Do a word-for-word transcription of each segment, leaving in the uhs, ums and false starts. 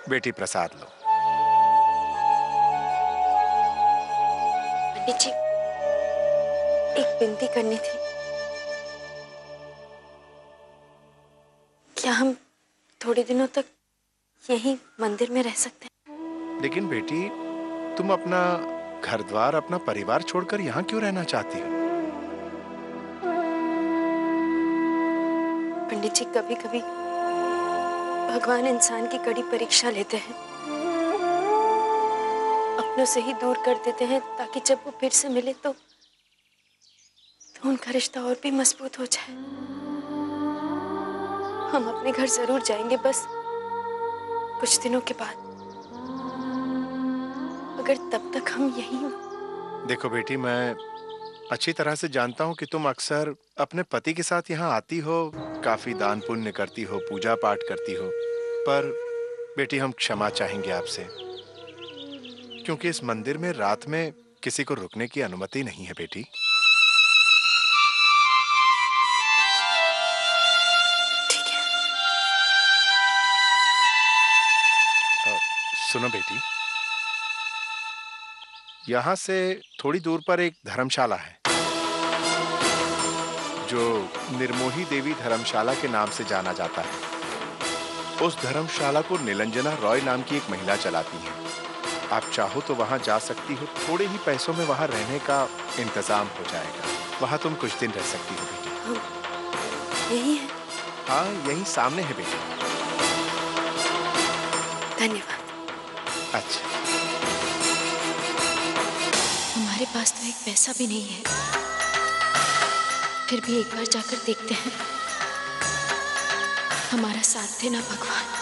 बेटी प्रसाद लो। पंडित जी, एक विनती करनी थी। क्या हम थोड़े दिनों तक यहीं मंदिर में रह सकते हैं? लेकिन बेटी, तुम अपना घर द्वार, अपना परिवार छोड़कर यहाँ क्यों रहना चाहती हो? पंडित जी, कभी कभी भगवान इंसान की कड़ी परीक्षा लेते हैं, अपनों से ही दूर कर देते हैं ताकि जब वो फिर से मिले तो, तो उनका रिश्ता और भी मजबूत हो जाए। हम अपने घर जरूर जाएंगे, बस कुछ दिनों के बाद। अगर तब तक हम यहीं। देखो बेटी, मैं अच्छी तरह से जानता हूँ कि तुम अक्सर अपने पति के साथ यहाँ आती हो, काफी दान पुण्य करती हो, पूजा पाठ करती हो, पर बेटी हम क्षमा चाहेंगे आपसे, क्योंकि इस मंदिर में रात में किसी को रुकने की अनुमति नहीं है बेटी। ठीक है। अ, सुनो बेटी, यहाँ से थोड़ी दूर पर एक धर्मशाला है जो निर्मोही देवी धर्मशाला के नाम से जाना जाता है। उस धर्मशाला को निलंजना रॉय नाम की एक महिला चलाती है। आप चाहो तो वहां जा सकती हो, थोड़े ही पैसों में वहां रहने का इंतजाम हो जाएगा। वहां तुम कुछ दिन रह सकती हो बेटी। यही है? हाँ, यही सामने है बेटी। धन्यवाद। अच्छा। हमारे पास तो एक पैसा भी नहीं है, फिर भी एक बार जाकर देखते हैं। हमारा साथ देना भगवान।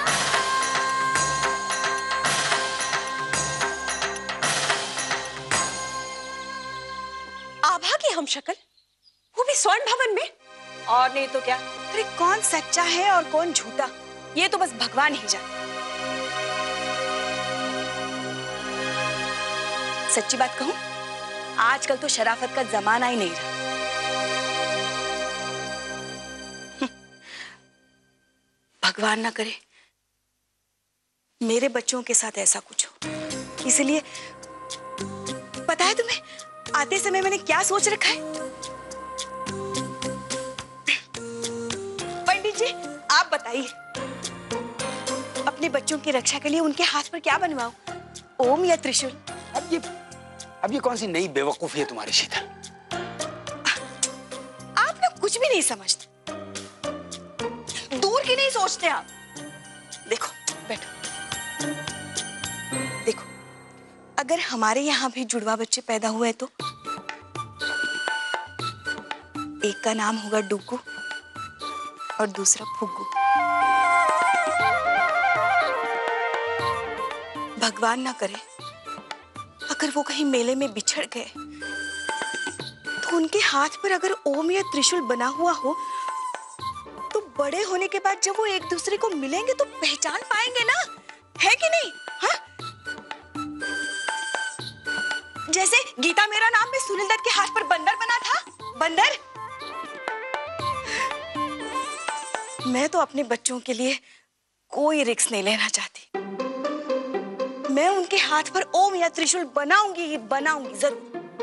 आभा की हम शक्ल, वो भी स्वर्ण भवन में, और नहीं तो क्या। अरे कौन सच्चा है और कौन झूठा, ये तो बस भगवान ही जाने। सच्ची बात कहूं, आजकल तो शराफत का जमाना ही नहीं रहा। भगवान ना करे मेरे बच्चों के साथ ऐसा कुछ हो। इसलिए पता है तुम्हें, आते समय मैंने क्या सोच रखा है? पंडित जी, आप बताइए, अपने बच्चों की रक्षा के लिए उनके हाथ पर क्या बनवाऊं, ओम या त्रिशूल? अब ये अब ये कौन सी नई बेवकूफी है तुम्हारी शीतल? आप लोग कुछ भी नहीं समझते, दूर की नहीं सोचते आप। देखो, बैठो। देखो, अगर हमारे यहाँ भी जुड़वा बच्चे पैदा हुए तो एक का नाम होगा डुगू और दूसरा फुग्गू। भगवान ना करे अगर वो कहीं मेले में बिछड़ गए तो उनके हाथ पर अगर ओम या त्रिशूल बना हुआ हो तो बड़े होने के बाद जब वो एक दूसरे को मिलेंगे तो पहचान पाएंगे ना, है कि नहीं? हाँ? जैसे गीता मेरा नाम में सुनील दत्त के हाथ पर बंदर बना था, बंदर। मैं तो अपने बच्चों के लिए कोई रिस्क नहीं लेना चाहती। मैं उनके हाथ पर ओम या त्रिशूल बनाऊंगी ही बनाऊंगी जरूर।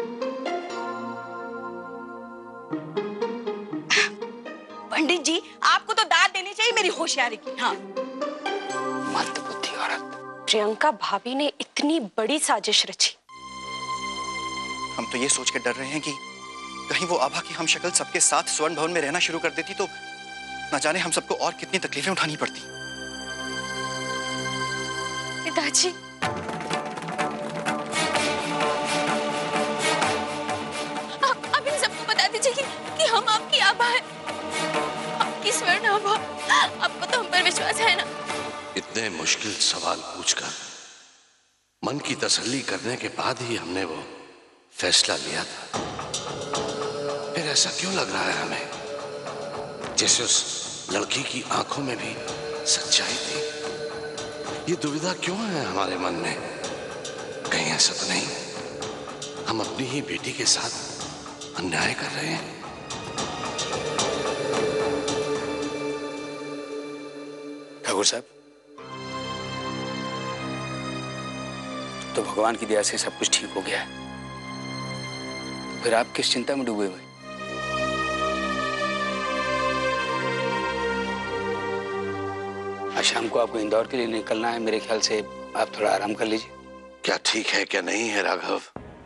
पंडित जी, आपको तो दाद देनी चाहिए मेरी होशियारी की। हाँ, मत बुद्धि औरत। प्रियंका भाभी ने इतनी बड़ी साजिश रची। हम तो ये सोच के डर रहे हैं कि कहीं वो आभा की हम शक्ल सबके साथ स्वर्ण भवन में रहना शुरू कर देती तो न जाने हम सबको और कितनी तकलीफें उठानी पड़ती। पिताजी, आप आप इन सबको बता दीजिए कि, कि हम आपकी आभा है, आपकी स्वर्ण आभा। आपको तो हम पर विश्वास है ना? इतने मुश्किल सवाल पूछकर मन की तसल्ली करने के बाद ही हमने वो फैसला लिया था। फिर ऐसा क्यों लग रहा है हमें जैसे उस लड़की की आंखों में भी सच्चाई थी? ये दुविधा क्यों है हमारे मन में? कहीं ऐसा तो नहीं हम अपनी ही बेटी के साथ अन्याय कर रहे हैं? ठाकुर साहब, तो भगवान की दया से सब कुछ ठीक हो गया है। तो फिर आप किस चिंता में डूबे हुए? आज शाम को आपको इंदौर के लिए निकलना है, मेरे ख्याल से आप थोड़ा आराम कर लीजिए। क्या ठीक है क्या नहीं है राघव,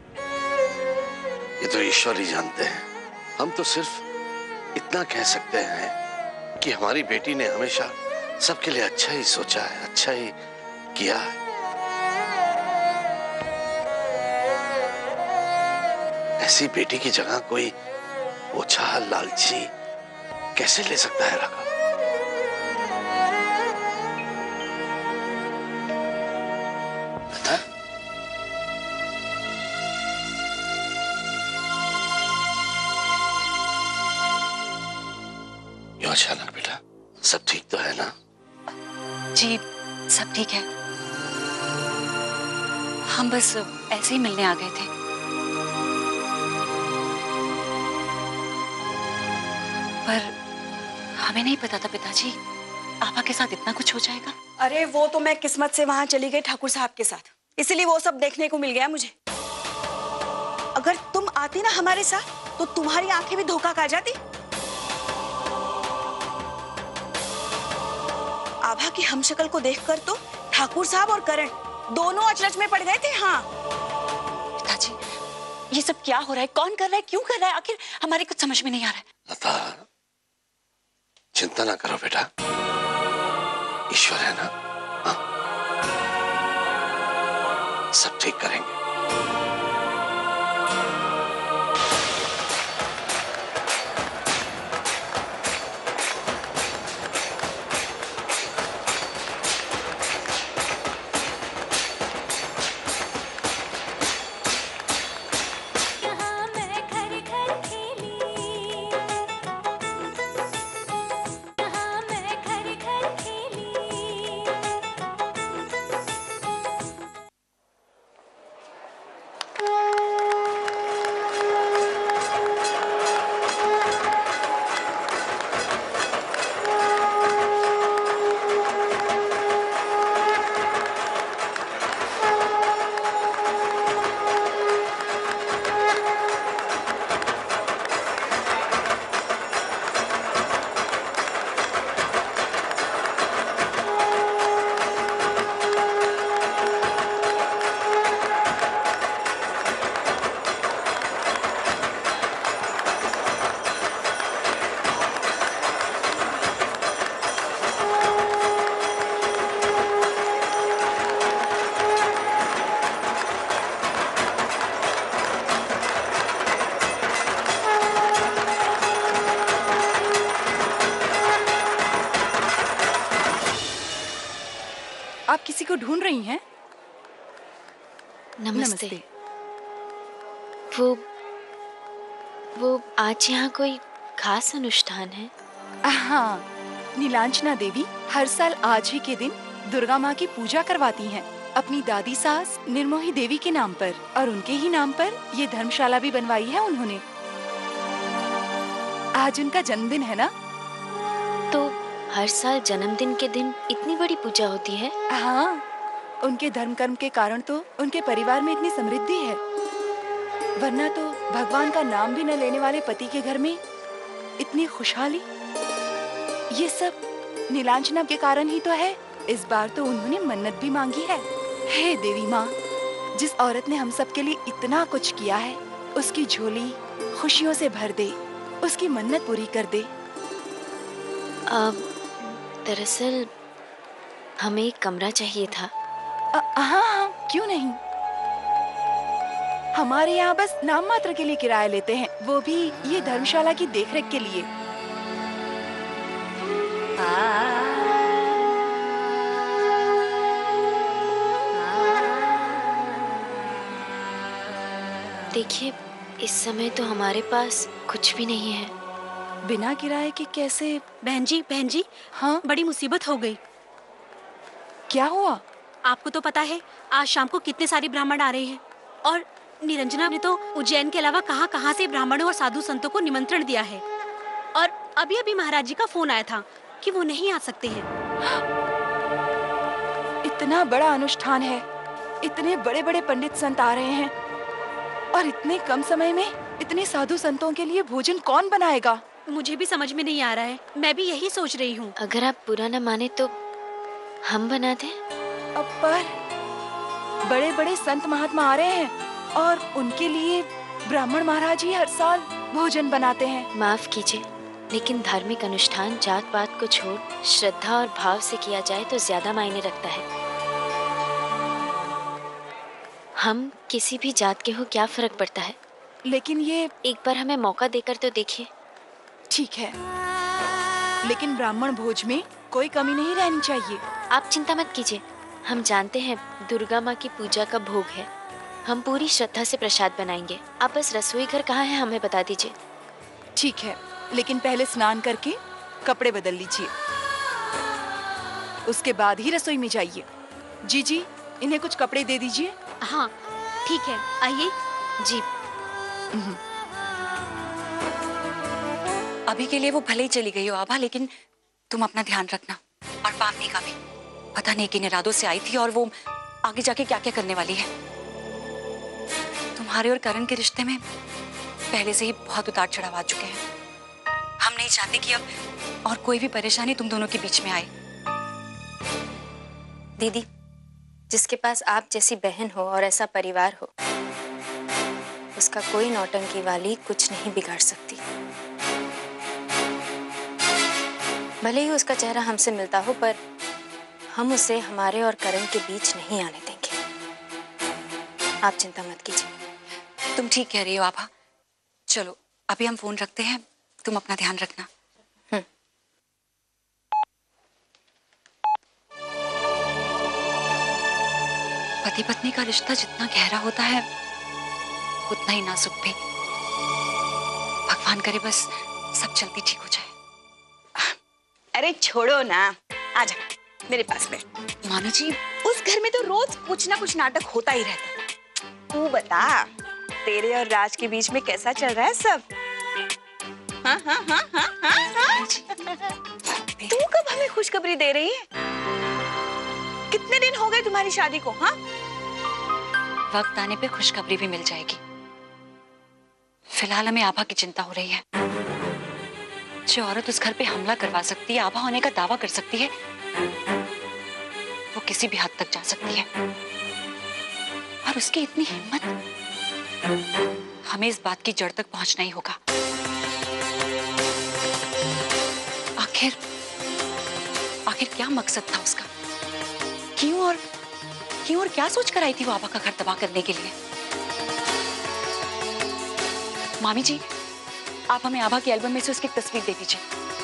ये तो ईश्वर ही जानते हैं। हम तो सिर्फ इतना कह सकते हैं कि हमारी बेटी ने हमेशा सबके लिए अच्छा ही सोचा है, अच्छा ही किया है। ऐसी बेटी की जगह कोई ओछा लालची कैसे ले सकता है राघव? क्यों अचानक बेटा, सब ठीक तो है ना? जी सब ठीक है, हम बस ऐसे ही मिलने आ गए थे। पर हमें नहीं पता था पिताजी आपा के साथ इतना कुछ हो जाएगा। अरे वो तो मैं किस्मत से वहां चली गई ठाकुर साहब के साथ, इसीलिए वो सब देखने को मिल गया मुझे। अगर तुम आती ना हमारे साथ तो तुम्हारी आंखें भी धोखा खा जाती। आभा की हमशक्ल को देखकर तो ठाकुर साहब और करण दोनों अचरज में पड़ गए थे। हाँ पिताजी ये सब क्या हो रहा है, कौन कर रहा है, क्यों कर रहा है, आखिर हमारे कुछ समझ में नहीं आ रहा है। लता चिंता ना करो बेटा, ईश्वर है ना, हाँ? सब ठीक करेंगे। आप किसी को ढूंढ रही हैं? नमस्ते। नमस्ते। वो वो आज यहाँ कोई खास अनुष्ठान है? हाँ, नीलांजना देवी हर साल आज ही के दिन दुर्गा माँ की पूजा करवाती हैं अपनी दादी सास निर्मोही देवी के नाम पर, और उनके ही नाम पर ये धर्मशाला भी बनवाई है उन्होंने। आज उनका जन्मदिन है ना, तो हर साल जन्मदिन के दिन इतनी बड़ी पूजा होती है? हाँ, उनके धर्म कर्म के कारण तो उनके परिवार में इतनी समृद्धि है, वरना तो भगवान का नाम भी न लेने वाले पति के घर में इतनी खुशहाली। ये सब नीलांजना के कारण ही तो है। इस बार तो उन्होंने मन्नत भी मांगी है। हे देवी माँ, जिस औरत ने हम सब के लिए इतना कुछ किया है, उसकी झोली खुशियों से भर दे, उसकी मन्नत पूरी कर दे। अब दरअसल हमें एक कमरा चाहिए था। हाँ हाँ, क्यों नहीं। हमारे यहाँ बस नाम मात्र के लिए किराया लेते हैं, वो भी ये धर्मशाला की देखरेख के लिए। देखिए, इस समय तो हमारे पास कुछ भी नहीं है। बिना किराए के कैसे? बहन जी, बहन जी, हाँ, बड़ी मुसीबत हो गई। क्या हुआ? आपको तो पता है आज शाम को कितने सारे ब्राह्मण आ रहे हैं, और निरंजना ने तो उज्जैन के अलावा कहां कहां से ब्राह्मणों और साधु संतों को निमंत्रण दिया है, और अभी अभी महाराज जी का फोन आया था कि वो नहीं आ सकते हैं। इतना बड़ा अनुष्ठान है, इतने बड़े बड़े पंडित संत आ रहे हैं और इतने कम समय में इतने साधु संतों के लिए भोजन कौन बनाएगा? मुझे भी समझ में नहीं आ रहा है। मैं भी यही सोच रही हूँ। अगर आप बुरा न माने तो हम बना दें? अब पर बड़े बड़े संत महात्मा आ रहे हैं और उनके लिए ब्राह्मण महाराज ही हर साल भोजन बनाते हैं। माफ कीजिए, लेकिन धार्मिक अनुष्ठान जात पात को छोड़ श्रद्धा और भाव से किया जाए तो ज्यादा मायने रखता है। हम किसी भी जात के हो, क्या फर्क पड़ता है? लेकिन ये एक बार हमें मौका देकर तो देखिए। ठीक है, लेकिन ब्राह्मण भोज में कोई कमी नहीं रहनी चाहिए। आप चिंता मत कीजिए, हम जानते हैं दुर्गा माँ की पूजा का भोग है। हम पूरी श्रद्धा से प्रसाद बनाएंगे। आप बस रसोई घर कहाँ है हमें बता दीजिए। ठीक है, लेकिन पहले स्नान करके कपड़े बदल लीजिए, उसके बाद ही रसोई में जाइए। जी जी, इन्हें कुछ कपड़े दे दीजिए। हाँ ठीक है, आइए। जी। अभी के लिए वो भले ही चली गई हो आभा, लेकिन तुम अपना ध्यान रखना। और पावनी का भी पता नहीं किन इरादों से आई थी और वो आगे जाके क्या क्या करने वाली है। तुम्हारे और करण के रिश्ते में पहले से ही बहुत उतार चढ़ाव आ चुके हैं। हम नहीं चाहते कि अब और कोई भी परेशानी तुम दोनों के बीच में आए। दीदी, जिसके पास आप जैसी बहन हो और ऐसा परिवार हो, उसका कोई नौटंकी वाली कुछ नहीं बिगाड़ सकती। भले ही उसका चेहरा हमसे मिलता हो, पर हम उसे हमारे और करण के बीच नहीं आने देंगे। आप चिंता मत कीजिए। तुम ठीक कह रही हो आभा। चलो अभी हम फोन रखते हैं, तुम अपना ध्यान रखना। हम्म। पति पत्नी का रिश्ता जितना गहरा होता है उतना ही नाजुक भी। भगवान करे बस सब जल्दी ठीक हो जाए। अरे छोड़ो ना, आजा मेरे पास में। मामी जी, उस घर में तो रोज कुछ ना कुछ नाटक होता ही रहता है। तू बता, तेरे और राज के बीच में कैसा चल रहा है सब? हाँ हाँ हाँ हाँ हाँ हाँ। तू कब हमें खुशखबरी दे रही है? कितने दिन हो गए तुम्हारी शादी को? हाँ, वक्त आने पे खुशखबरी भी मिल जाएगी। फिलहाल हमें आभा की चिंता हो रही है। जो औरत उस घर पे हमला करवा सकती है, आभा होने का दावा कर सकती है, वो किसी भी हद तक जा सकती है। और उसकी इतनी हिम्मत, हमें इस बात की जड़ तक पहुंचना ही होगा। आखिर आखिर क्या मकसद था उसका? क्यों और क्यों और क्या सोच कर आई थी वो आभा का घर तबाह करने के लिए? मामी जी, आप हमें आभा की एल्बम में से उसकी तस्वीर दे दीजिए।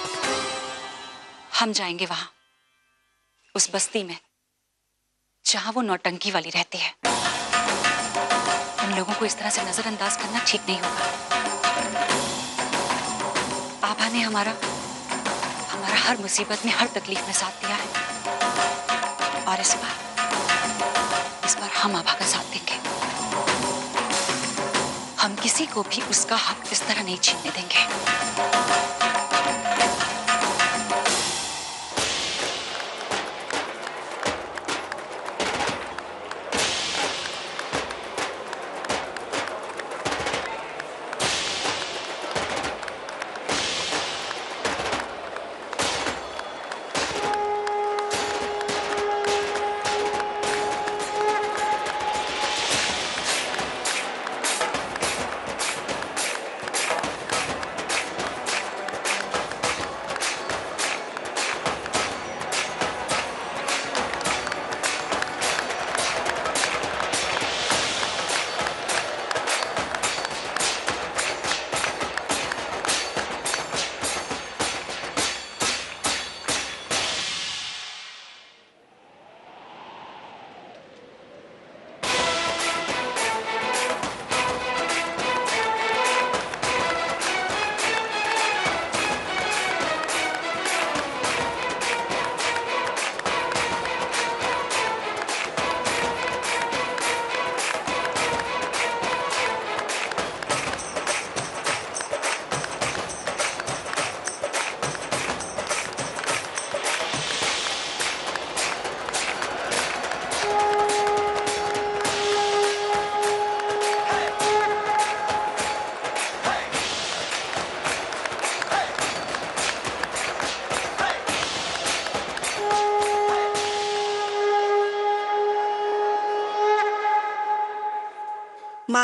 हम जाएंगे वहां, उस बस्ती में जहां वो नौटंकी वाली रहती है। उन लोगों को इस तरह से नजरअंदाज करना ठीक नहीं होगा। आभा ने हमारा हमारा हर मुसीबत में, हर तकलीफ में साथ दिया है, और इस बार इस बार हम आभा का साथ देंगे। हम किसी को भी उसका हक इस तरह नहीं छीनने देंगे।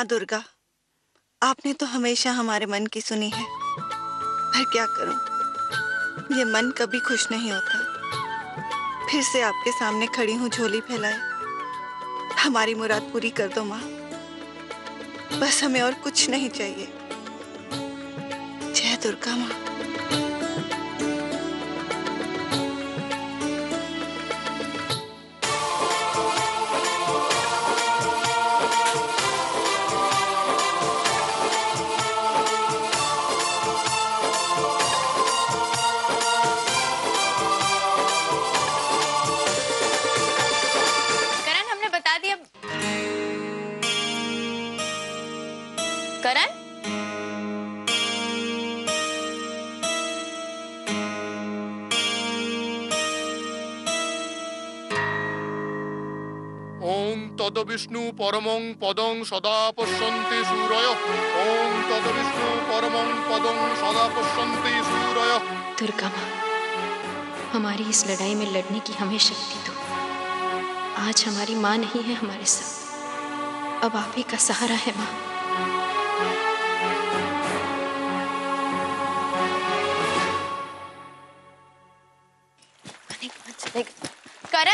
माँ दुर्गा, आपने तो हमेशा हमारे मन की सुनी है, पर क्या करूं, ये मन कभी खुश नहीं होता। फिर से आपके सामने खड़ी हूँ झोली फैलाए। हमारी मुराद पूरी कर दो माँ, बस हमें और कुछ नहीं चाहिए। जय दुर्गा माँ। करण, ओम तद्विष्णु परमं पदं सदा पश्यन्ति सूरयः। ओम तद्विष्णु परमं पदं सदा पश्यन्ति सूरयः। दुर्गा माँ, हमारी इस लड़ाई में लड़ने की हमें शक्ति दो। आज हमारी माँ नहीं है हमारे साथ, अब आप ही का सहारा है माँ। करण,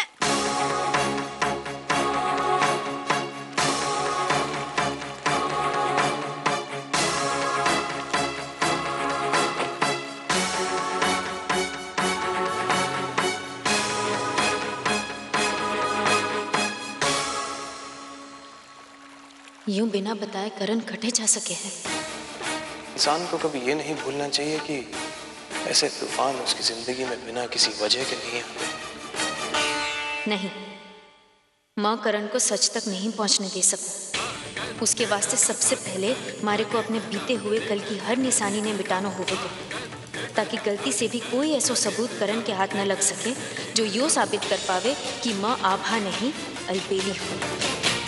यूं बिना बताए करण कटे जा सके हैं। इंसान को कभी ये नहीं भूलना चाहिए कि ऐसे तूफान उसकी जिंदगी में बिना किसी वजह के नहीं आते। नहीं, माँ करण को सच तक नहीं पहुंचने दे सकती। उसके वास्ते सबसे पहले मारे को अपने बीते हुए कल की हर निशानी ने मिटाना होगा, ताकि गलती से भी कोई ऐसा सबूत करण के हाथ न लग सके जो यूं साबित कर पावे कि माँ आभा नहीं अलबेली हो।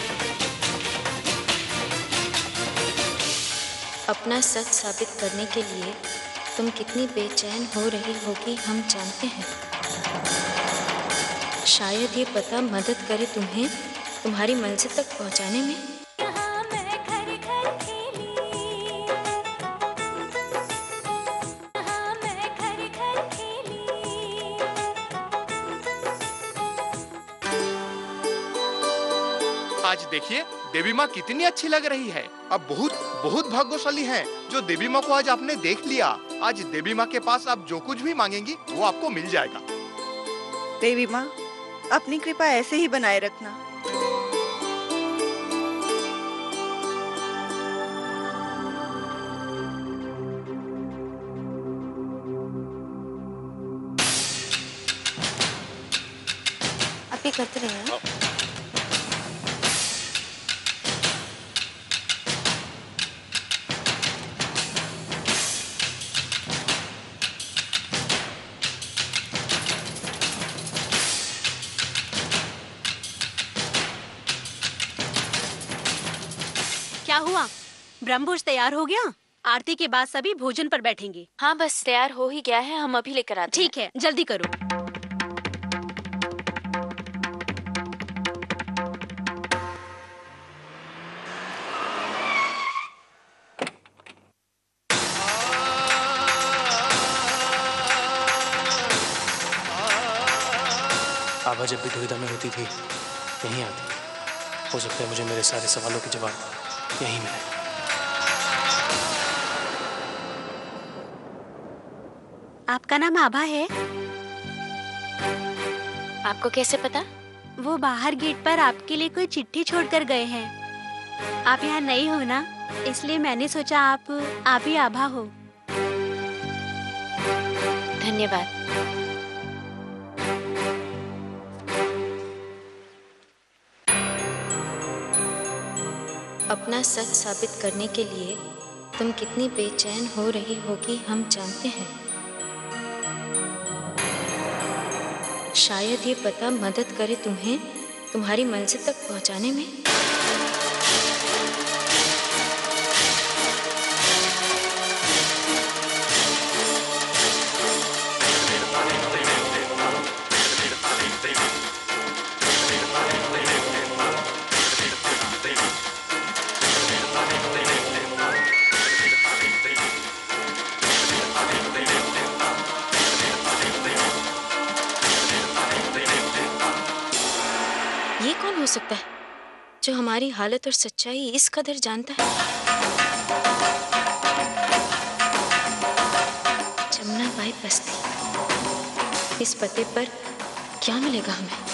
अपना सच साबित करने के लिए तुम कितनी बेचैन हो रही होगी हम जानते हैं। शायद ये पता मदद करे तुम्हें तुम्हारी मंजिल तक पहुंचाने में। आज देखिए देवी माँ कितनी अच्छी लग रही है। अब बहुत बहुत भाग्यशाली हैं जो देवी माँ को आज आपने देख लिया। आज देवी माँ के पास आप जो कुछ भी मांगेंगी वो आपको मिल जाएगा। देवी माँ, अपनी कृपा ऐसे ही बनाए रखना। आप ये करते रहिए। क्या हुआ? ब्रह्मभोज तैयार हो गया? आरती के बाद सभी भोजन पर बैठेंगे। हाँ, बस तैयार हो ही गया है, हम अभी लेकर आते हैं। ठीक है, जल्दी करो। आभा जब भी दुविधा में होती थी यहीं आती। हो सकता है मुझे मेरे सारे सवालों के जवाब यहीं मिले। आपका नाम आभा है? आपको कैसे पता? वो बाहर गेट पर आपके लिए कोई चिट्ठी छोड़कर गए हैं। आप यहाँ नई हो ना, इसलिए मैंने सोचा आप आप ही आभा हो। धन्यवाद। अपना सच साबित करने के लिए तुम कितनी बेचैन हो रही होगी हम जानते हैं। शायद ये पता मदद करे तुम्हें तुम्हारी मंजिल तक पहुंचाने में। सकता है जो हमारी हालत और सच्चाई इस कदर जानता है? जमुना बाई बस्ती, इस पते पर क्या मिलेगा हमें?